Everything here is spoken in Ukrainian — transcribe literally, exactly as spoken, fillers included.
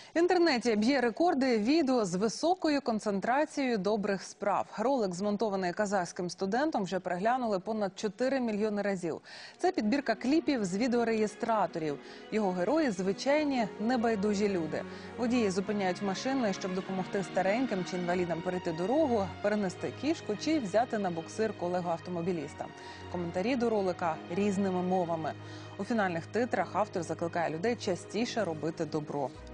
В інтернеті б'є рекорди відео з високою концентрацією добрих справ. Ролик, змонтований казахським студентом, вже переглянули понад чотири мільйони разів. Це підбірка кліпів з відеореєстраторів. Його герої – звичайні небайдужі люди. Водії зупиняють машини, щоб допомогти стареньким чи інвалідам перейти дорогу, перенести кішку чи взяти на буксир колегу-автомобіліста. Коментарі до ролика різними мовами. У фінальних титрах автор закликає людей частіше робити добро.